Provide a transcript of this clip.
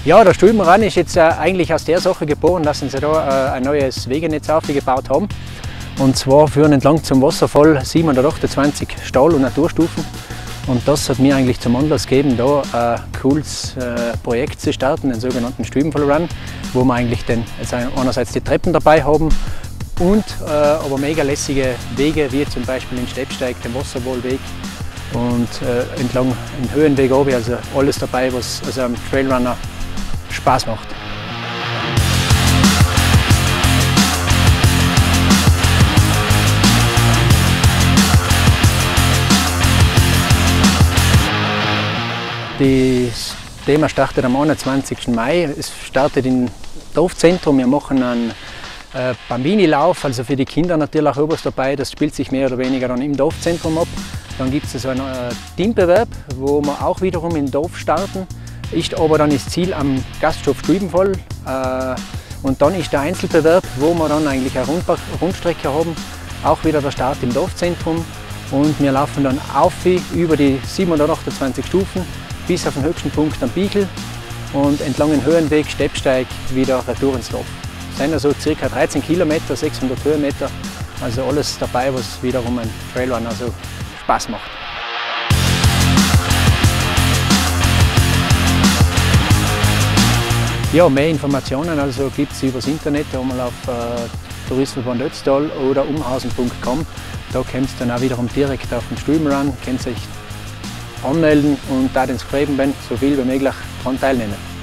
Ja, der Stubenrun ist jetzt eigentlich aus der Sache geboren, dass sie da ein neues Wegenetz aufgebaut haben. Und zwar führen entlang zum Wasserfall 728 Stahl- und Naturstufen. Und das hat mir eigentlich zum Anlass gegeben, da ein cooles Projekt zu starten, den sogenannten Stubenfall-Run, wo wir eigentlich einerseits die Treppen dabei haben und aber mega lässige Wege, wie zum Beispiel den Steppsteig, den Wasserwallweg und entlang den Höhenweg oben, also alles dabei, was also am Trailrunner Spaß macht. Das Thema startet am 21. Mai. Es startet im Dorfzentrum. Wir machen einen Bambini-Lauf, also für die Kinder natürlich auch was dabei. Das spielt sich mehr oder weniger dann im Dorfzentrum ab. Dann gibt es so einen Teambewerb, wo wir auch wiederum im Dorf starten. Ist aber dann das Ziel am Gasthof Stubenfall. Und dann ist der Einzelbewerb, wo wir dann eigentlich eine Rundstrecke haben. Auch wieder der Start im Dorfzentrum. Und wir laufen dann auf über die 728 Stufen bis auf den höchsten Punkt am Biegel und entlang den Höhenweg, Steppsteig, wieder retour ins Dorf. Es sind also ca. 13 Kilometer, 600 Höhenmeter, also alles dabei, was wiederum ein Trailrun also Spaß macht. Ja, mehr Informationen also gibt es übers Internet, einmal auf Tourismusverband Ötztal oder umhausen.com. Da kommt es dann auch wiederum direkt auf den Stubenrun, könnt ihr euch anmelden und da ins Gräben, so viel wie möglich daran teilnehmen.